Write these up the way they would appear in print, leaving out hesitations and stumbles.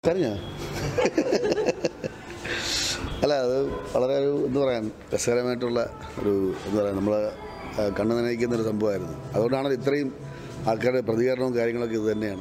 കരഞ്ഞോ? അല്ല, അത് വളരെ ഒരു എന്താ പറയാൻ രസകരമായിട്ടുള്ള ഒരു എന്താ പറയുക നമ്മൾ കണ്ണു നനയിക്കുന്നൊരു സംഭവമായിരുന്നു. അതുകൊണ്ടാണ് ഇത്രയും ആൾക്കാരുടെ പ്രതികരണവും കാര്യങ്ങളൊക്കെ ഇത് തന്നെയാണ്.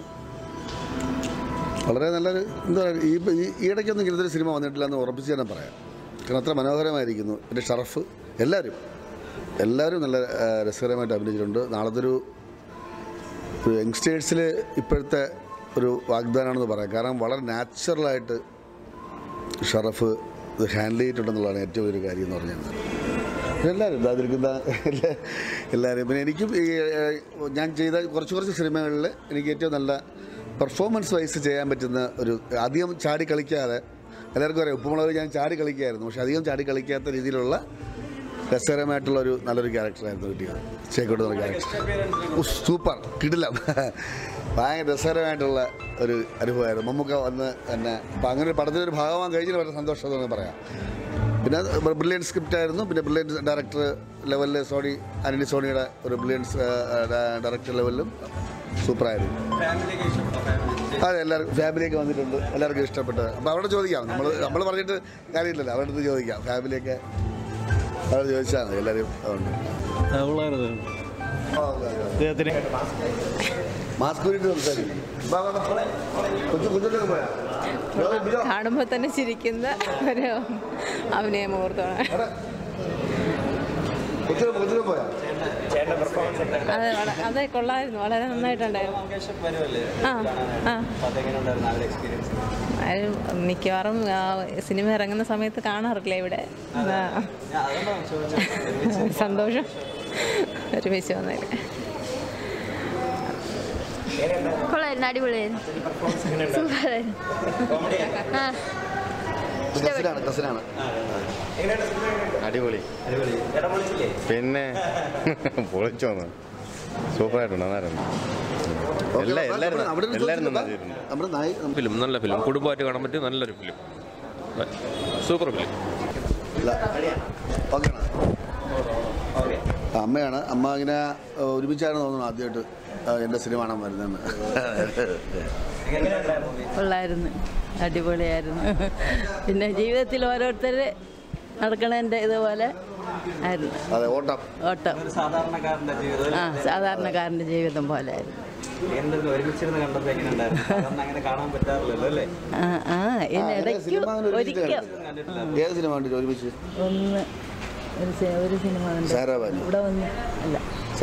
വളരെ നല്ലൊരു എന്താ പറയുക ഈ ഇടയ്ക്കൊന്നും ഇങ്ങനത്തെ സിനിമ വന്നിട്ടില്ല എന്ന് ഉറപ്പിച്ച് തന്നെ പറയാം. കാരണം അത്ര മനോഹരമായിരിക്കുന്നു. പിന്നെ ഷറഫ് എല്ലാവരും നല്ല രസകരമായിട്ട് അഭിനയിച്ചിട്ടുണ്ട്. നാളത്തെ ഒരു യങ്സ്റ്റേഴ്സിൽ ഇപ്പോഴത്തെ ഒരു വാഗ്ദാനമാണെന്ന് പറയാം. കാരണം വളരെ നാച്ചുറലായിട്ട് ഷറഫ് ഇത് ഹാൻഡിൽ ചെയ്തിട്ടുണ്ടെന്നുള്ളതാണ് ഏറ്റവും വലിയൊരു കാര്യം എന്ന് പറഞ്ഞാൽ. എല്ലാവരും ഇതാതിരിക്കുന്ന എല്ലാവരും പിന്നെ എനിക്കും ഞാൻ ചെയ്ത കുറച്ച് സിനിമകളിൽ എനിക്ക് ഏറ്റവും നല്ല പെർഫോമൻസ് വൈസ് ചെയ്യാൻ പറ്റുന്ന ഒരു അധികം ചാടി കളിക്കാതെ, എല്ലാവർക്കും അറിയാം ഉപ്പുമുളക് ഞാൻ ചാടി കളിക്കായിരുന്നു, പക്ഷെ അധികം ചാടി കളിക്കാത്ത രീതിയിലുള്ള രസകരമായിട്ടുള്ളൊരു നല്ലൊരു ക്യാരക്ടറായിരുന്നു കിട്ടിയത്. ചേക്കോട്ട് എന്ന ക്യാരക്ടർ സൂപ്പർ കിടിലം, ഭയങ്കര രസകരമായിട്ടുള്ള ഒരു അനുഭവമായിരുന്നു. മമ്മൂക്ക വന്ന് തന്നെ അപ്പം അങ്ങനെ ഒരു പടത്തിലൊരു ഭാഗമാകാൻ കഴിഞ്ഞാൽ വളരെ സന്തോഷമെന്ന് പറയാം. പിന്നെ ബ്രില്യൻറ്റ് സ്ക്രിപ്റ്റായിരുന്നു. പിന്നെ ബ്രില്യൻറ്റ് ഡയറക്ടർ ലെവലിൽ ആൻ്റണി സോണിയുടെ ഒരു ബ്രില്യൻസ് ഡയറക്ടർ ലെവലിലും സൂപ്പറായിരുന്നു. അതെ, എല്ലാവർക്കും ഫാമിലിയൊക്കെ വന്നിട്ടുണ്ട്, എല്ലാവർക്കും ഇഷ്ടപ്പെട്ടത്. അപ്പോൾ അവിടെ ചോദിക്കാം, നമ്മൾ പറഞ്ഞിട്ട് കാര്യമില്ലല്ലോ, അവരുടെ അടുത്ത് ചോദിക്കാം. ഫാമിലിയൊക്കെ അവിടെ ചോദിച്ചാൽ മതി, എല്ലാവരും അതുകൊണ്ട് മാസ്ക് വേണ്ടിയിട്ട് സംസാരിക്കും. കാണുമ്പോൾ തന്നെ ചിരിക്കുന്ന ഒരു അഭിനയ മുഹൂർത്തമാണ്. അതെ, കൊള്ളായിരുന്നു, വളരെ നന്നായിട്ടുണ്ടായിരുന്നു. മിക്കവാറും സിനിമ ഇറങ്ങുന്ന സമയത്ത് കാണാറില്ല ഇവിടെ. സന്തോഷം ഒരുമിച്ച് വന്നതിൽ. കൊള്ളായിരുന്നു, അടിപൊളിയായിരുന്നു, സൂപ്പറായിരുന്നു. അടിപൊളി, പിന്നെ പൊളിച്ചോന്ന് സൂപ്പറായിട്ടുണ്ട്. ഫിലിം നല്ല ഫിലിം, കുടുംബമായിട്ട് കാണാൻ പറ്റിയ നല്ലൊരു ഫിലിം, സൂപ്പർ ഫിലിം. അമ്മയാണ്, അമ്മ ഇങ്ങനെ ഒരുമിച്ചാണ് തോന്നുന്നു ആദ്യമായിട്ട് എൻ്റെ സിനിമ കാണാൻ വരുന്നത്. കൊള്ളായിരുന്നു, അടിപൊളിയായിരുന്നു. പിന്നെ ജീവിതത്തിൽ ഓരോരുത്തർ നടക്കണതിൻ്റെ ഇതുപോലെ ആയിരുന്നു. ഓട്ടം സാധാരണക്കാരൻ്റെ ജീവിതം പോലെ ആയിരുന്നു. ഇതിനിടയ്ക്ക് ഒരിക്കൽ ഒരു സിനിമ ഇവിടെ വന്ന് അല്ല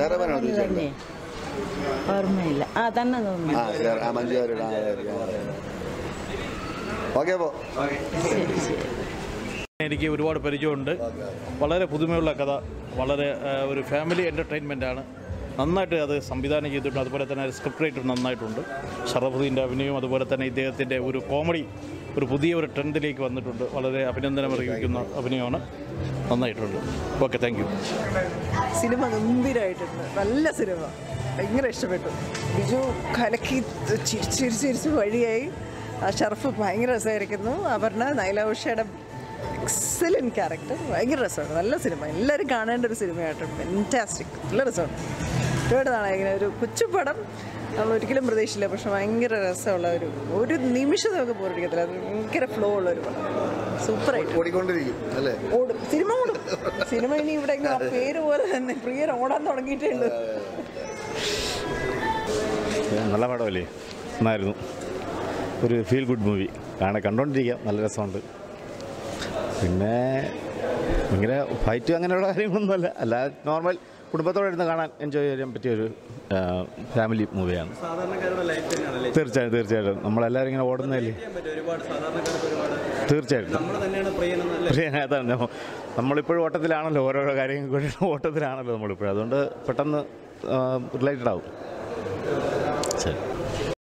ഓർമ്മയില്ല, തന്നെ തോന്നുന്നു. എനിക്ക് ഒരുപാട് പരിചയമുണ്ട്. വളരെ പുതുമയുള്ള കഥ, വളരെ ഒരു ഫാമിലി എൻ്റർടൈൻമെൻറ്റാണ്. നന്നായിട്ട് അത് സംവിധാനം ചെയ്തിട്ടുണ്ട്. അതുപോലെ തന്നെ സ്ക്രിപ്റ്റ് റൈറ്റർ നന്നായിട്ടുണ്ട്. ഷറഫുദ്ദീൻ്റെ അഭിനയവും അതുപോലെ തന്നെ ഇദ്ദേഹത്തിൻ്റെ ഒരു കോമഡി പുതിയ ഒരു ട്രെൻഡിലേക്ക് വന്നിട്ടുണ്ട്. വളരെ അഭിനന്ദനം അറിയിക്കുന്ന അഭിനയമാണ്, നന്നായിട്ടുണ്ട്. Okay, thank you. സിനിമ ഗംഭീരമായിട്ടുണ്ട്, നല്ല സിനിമ, ഭയങ്കര ഇഷ്ടപ്പെട്ടു. ബിജു കലക്കി ചിരിച്ച് വഴിയായി. ഷറഫ് ഭയങ്കര രസമായിരിക്കുന്നു. അപർണ നൈല എക്സലൻറ്റ് ക്യാരക്ടർ, ഭയങ്കര രസമാണ്, നല്ല സിനിമ, എല്ലാവരും കാണേണ്ട ഒരു സിനിമയായിട്ടുണ്ട്. ഫെൻറ്റാസ്റ്റിക്, നല്ല രസമാണ്. ഒരുപാട് നാളെ ഇങ്ങനെ ഒരു കൊച്ചുപടം നമ്മൾ ഒരിക്കലും പ്രതീക്ഷിച്ചില്ല, പക്ഷെ ഭയങ്കര രസമുള്ള ഒരു നിമിഷം നമുക്ക് പോരടിക്കത്തില്ല. അത് ഭയങ്കര ഫ്ലോ ഉള്ള ഒരു പടം, സൂപ്പറായിട്ട് ഓടും സിനിമ ഇനി ഇവിടെ ആ പേര് പോലെ തന്നെ പ്രിയർ ഓടാൻ തുടങ്ങിയിട്ടുണ്ട്. നല്ല പടമല്ലേ, നന്നായിരുന്നു. ഒരു ഫീൽ ഗുഡ് മൂവി, കണ്ടോണ്ടിരിക്കാം, നല്ല രസമുണ്ട്. പിന്നെ ഭയങ്കര ഫൈറ്റ് അങ്ങനെയുള്ള കാര്യങ്ങളൊന്നുമല്ല, അല്ലാതെ നോർമൽ കുടുംബത്തോടെ ഇരുന്ന് കാണാൻ എൻജോയ് ചെയ്യാൻ പറ്റിയൊരു ഫാമിലി മൂവിയാണ്. തീർച്ചയായിട്ടും നമ്മളെല്ലാവരും ഇങ്ങനെ ഓടുന്നതല്ലേ, തീർച്ചയായിട്ടും അതാണ്. നമ്മളിപ്പോഴും ഓട്ടത്തിലാണല്ലോ, ഓരോരോ കാര്യങ്ങൾ ഓട്ടത്തിലാണല്ലോ നമ്മളിപ്പോഴും, അതുകൊണ്ട് പെട്ടെന്ന് റിലേറ്റഡ് ആവും. ശരി.